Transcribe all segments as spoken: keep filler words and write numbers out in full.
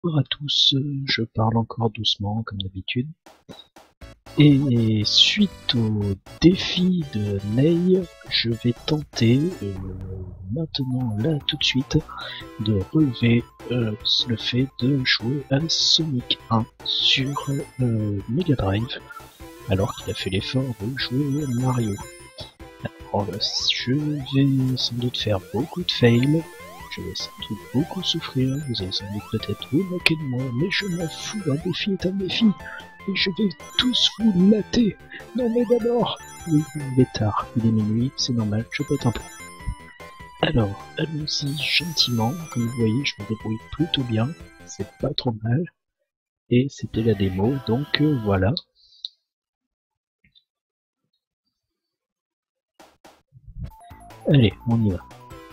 Bonjour à tous, euh, je parle encore doucement comme d'habitude. Et suite au défi de Ney, je vais tenter euh, maintenant, là tout de suite, de relever euh, le fait de jouer à Sonic un sur euh, Mega Drive, alors qu'il a fait l'effort de jouer à Mario. Alors, je vais sans doute faire beaucoup de fails, je vais sans doute beaucoup souffrir, vous allez sans doute peut-être vous moquer de moi, mais je m'en fous, un défi est un défi, et je vais tous vous latter. Non mais d'abord, oui, il est tard, il est minuit, c'est normal, je pète un plomb. Alors, allons-y gentiment, comme vous voyez, je me débrouille plutôt bien, c'est pas trop mal, et c'était la démo, donc euh, voilà. Allez, on y va.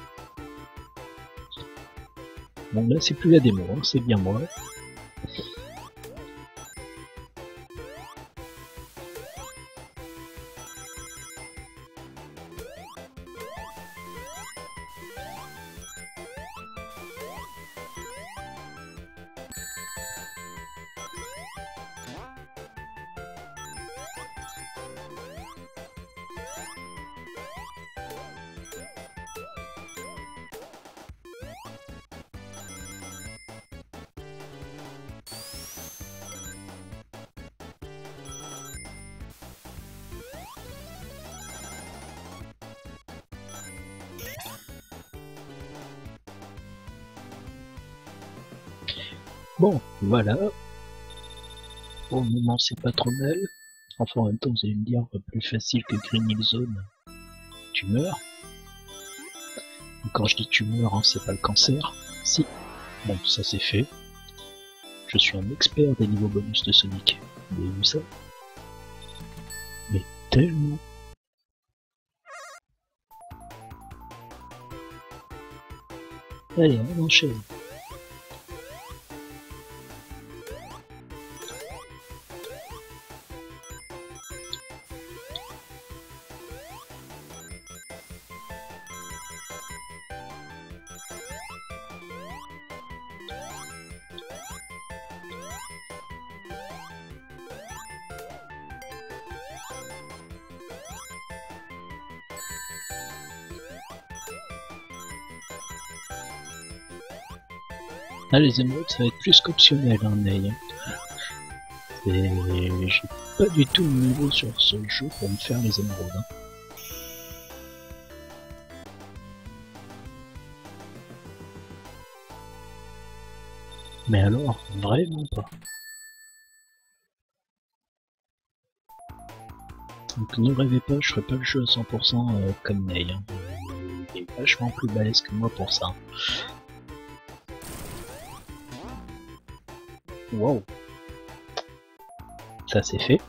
Bon là c'est plus la démo, hein, c'est bien moi. Bon, voilà. Pour le moment, c'est pas trop mal. Enfin, en même temps, vous allez me dire, plus facile que Green Hill Zone. Tu meurs. Et quand je dis tu meurs, hein, c'est pas le cancer. Si. Bon, ça c'est fait. Je suis un expert des niveaux bonus de Sonic. Vous avez vu ça? Mais tellement. Allez, on enchaîne. Ah, les émeraudes, ça va être plus qu'optionnel, hein, Ney. Et j'ai pas du tout le niveau sur ce jeu pour me faire les émeraudes. Hein. Mais alors, vraiment pas. Donc ne rêvez pas, je ferai pas le jeu à cent pour cent euh, comme Ney. Hein. Il est vachement plus balèze que moi pour ça. Wow. Ça c'est fait.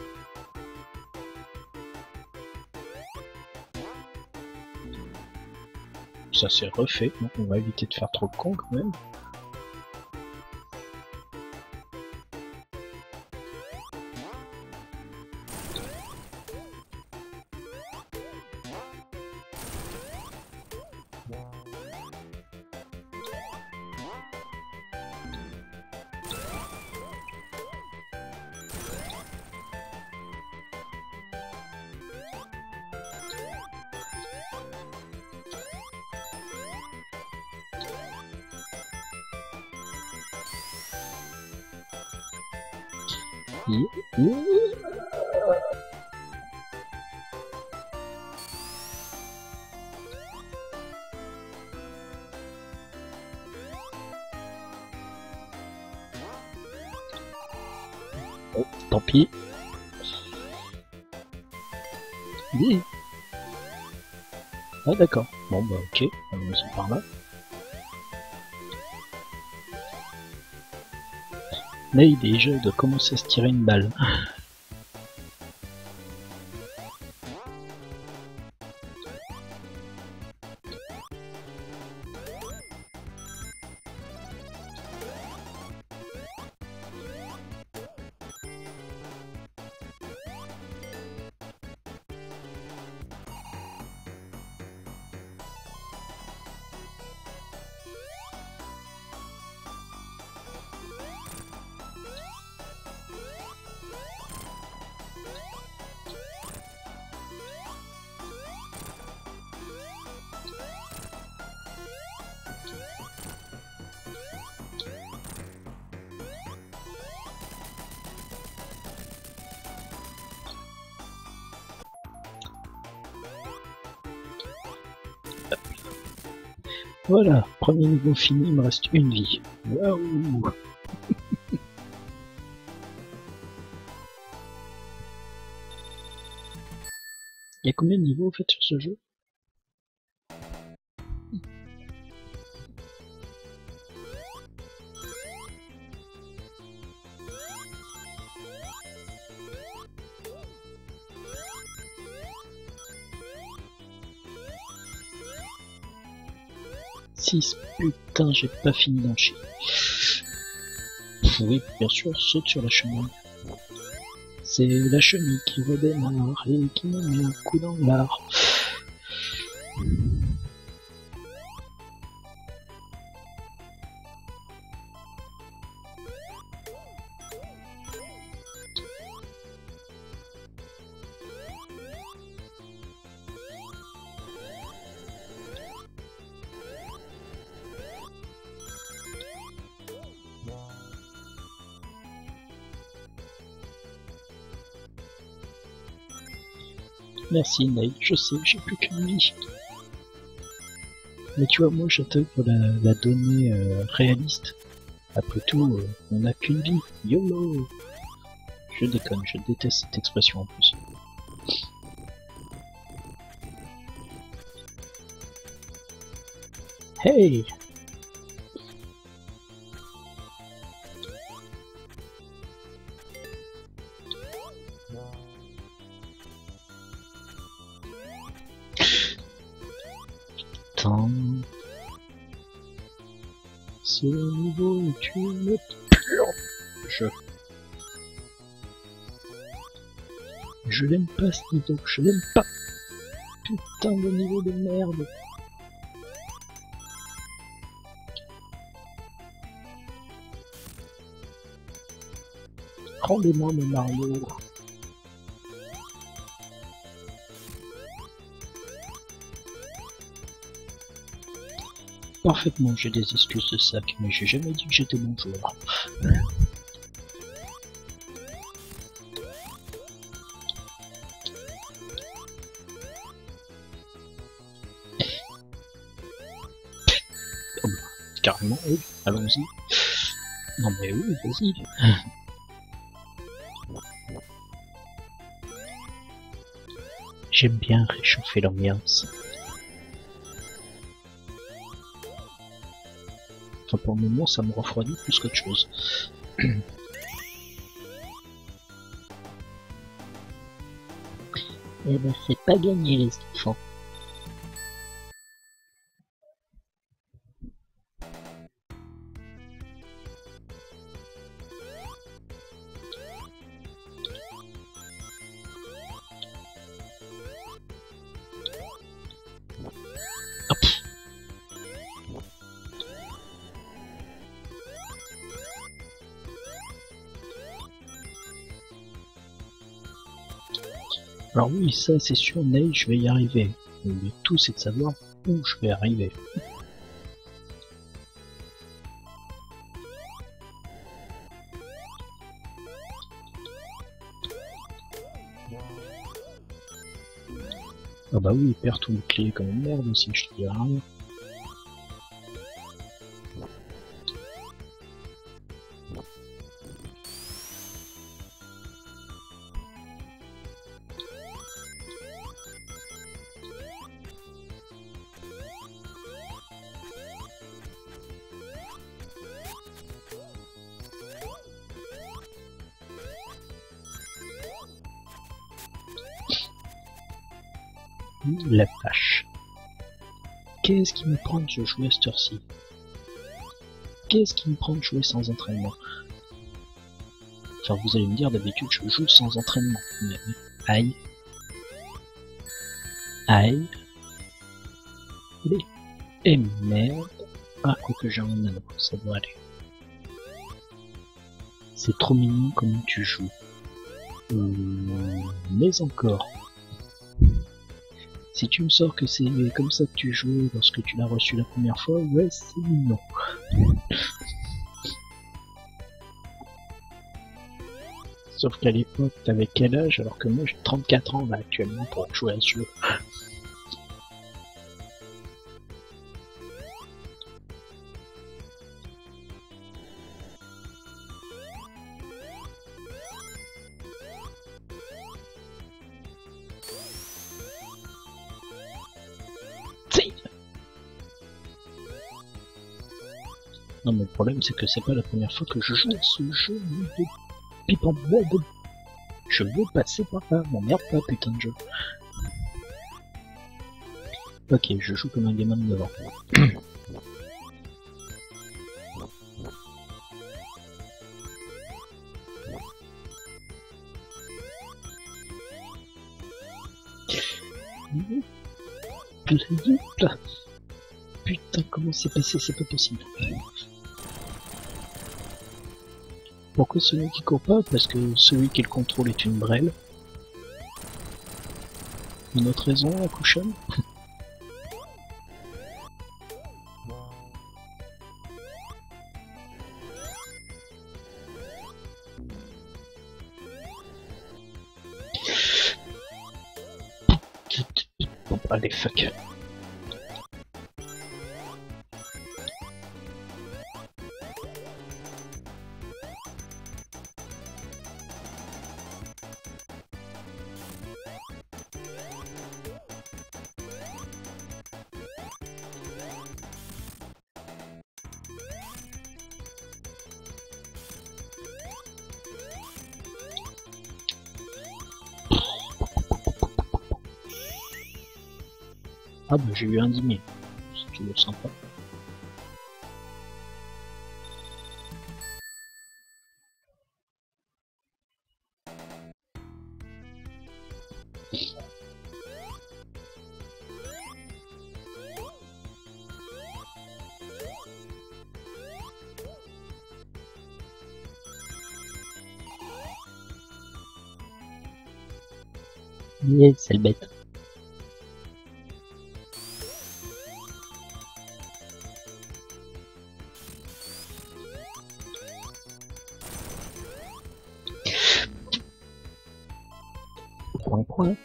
Ça s'est refait, donc on va éviter de faire trop de con quand même. Oh, tant pis. Oui. Ah d'accord. Bon bah ok, allons-y par là. Ney déjà il doit commencer à se tirer une balle. Voilà, premier niveau fini, il me reste une vie. Waouh. Il y a combien de niveaux en fait sur ce jeu? six, putain, j'ai pas fini d'en chier. Oui, bien sûr, saute sur la chenille. C'est la chenille qui redémarre et qui me met un coup dans l'art. Merci Nate, je sais, j'ai plus qu'une vie. Mais tu vois, moi j'intègre la, la donnée euh, réaliste. Après tout, euh, on n'a qu'une vie. YOLO. Je déconne, je déteste cette expression en plus. Hey! Putain. Ce niveau est une purge. Je l'aime pas ce niveau, je l'aime pas. Putain de niveau de merde. Rendez-moi mon Mario. Parfaitement, j'ai des excuses de sac, mais j'ai jamais dit que j'étais bon joueur. Oh, carrément, oui, allons-y. Non mais oui, vas-y. J'aime bien réchauffer l'ambiance. Enfin, pour le moment, ça me refroidit plus qu'autre chose. Eh ben, c'est pas gagné, les enfants. Hop. Alors oui, ça c'est sûr, Nate, je vais y arriver. Le tout c'est de savoir où je vais arriver. Ah bah oui, il perd tout le clé comme une merde aussi, je te dis rien. La vache. Qu'est-ce qui me prend de jouer à cette heure-ci? Qu'est-ce qui me prend de jouer sans entraînement? Enfin, vous allez me dire, d'habitude, je joue sans entraînement. Mais... Aïe. Aïe. Et merde. Ah, quoi que j'ai un anneau, ça doit aller. C'est trop mignon comment tu joues. Euh, mais encore. Si tu me sors que c'est comme ça que tu jouais lorsque tu l'as reçu la première fois, ouais, c'est mignon. Sauf qu'à l'époque, t'avais quel âge, alors que moi j'ai trente-quatre ans là actuellement pour jouer à ce jeu. Non mais le problème c'est que c'est pas la première fois que je joue à ce jeu de pipe en bois de... Je veux passer par là, m'emmerde pas putain de jeu. Ok, je joue comme un gamin de neuf ans. Putain, comment c'est passé, c'est pas possible. Pourquoi celui qui court pas? Parce que celui qui le contrôle est une brêle. Une autre raison, la couchonne? Bon, allez, fuck. Ah bah j'ai eu un dîner, si tu le sens pas. Yeah, sale bête. Point point.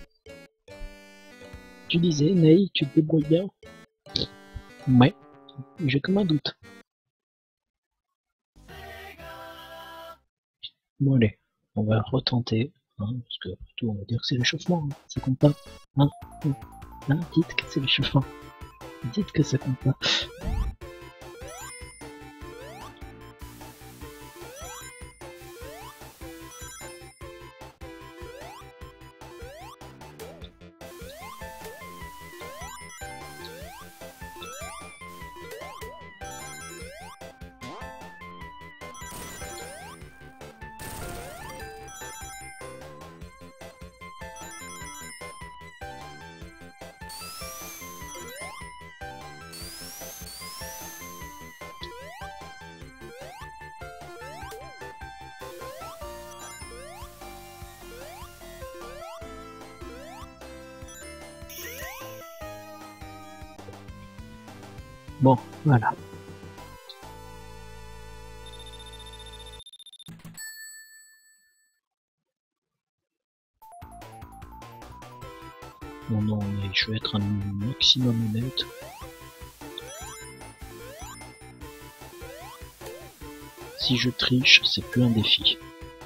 Tu disais, Ney, tu te débrouilles bien? Ouais, j'ai comme un doute. Bon allez, on va retenter, hein, parce que après tout on va dire que c'est l'échauffement, hein, ça compte pas. Hein, hein, dites que c'est l'échauffement. Dites que ça compte pas. Bon, voilà. Non, non, mais je vais être un maximum honnête. Si je triche, c'est plus un défi.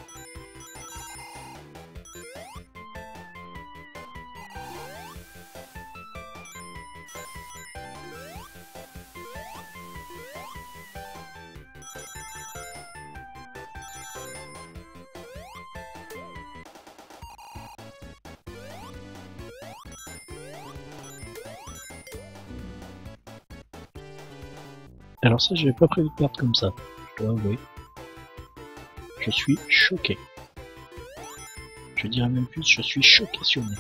Alors ça, j'avais pas prévu de perdre comme ça, je dois avouer. Je suis choqué. Je dirais même plus, je suis choquationné.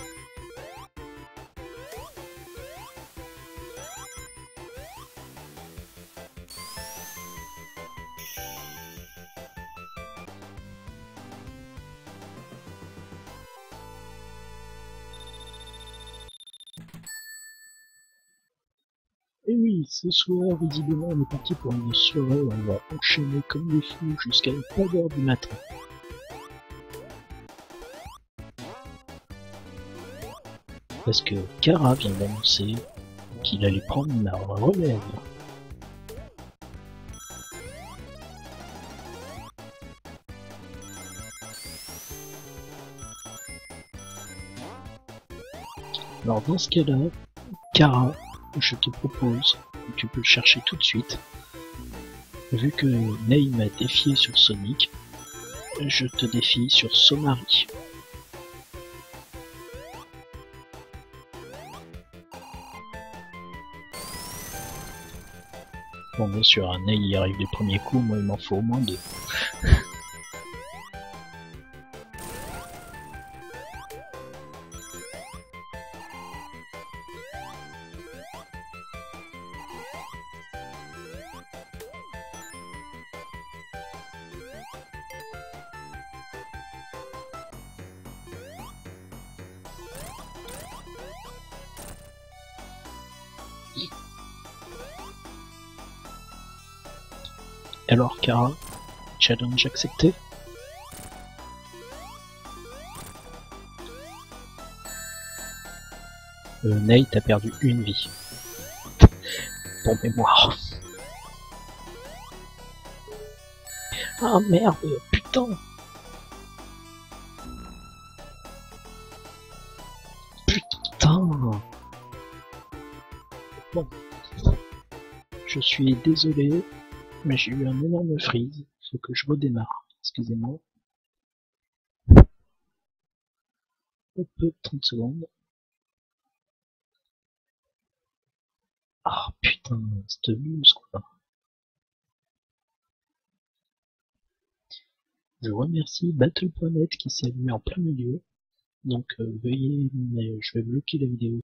Et oui, ce soir, visiblement, on est parti pour une soirée où on va enchaîner comme des fous jusqu'à une pas d'heure du matin. Parce que Kara vient d'annoncer qu'il allait prendre ma relève. Alors dans ce cas-là, Kara, je te propose, tu peux le chercher tout de suite, Vu que Ney m'a défié sur Sonic, je te défie sur Somari. Bon, bien sûr, un Ney y arrive du premier coup, moi il m'en faut au moins deux. Alors Kara, challenge accepté? Euh, Ney, t'as perdu une vie. Pour mémoire. Ah merde, putain. Putain. Bon. Je suis désolé, mais j'ai eu un énorme freeze. Faut que je redémarre. Excusez-moi. Hop, trente secondes. Ah putain, cette mousse quoi. Je remercie Battle point net qui s'est allumé en plein milieu. Donc euh, veuillez, mais je vais bloquer la vidéo.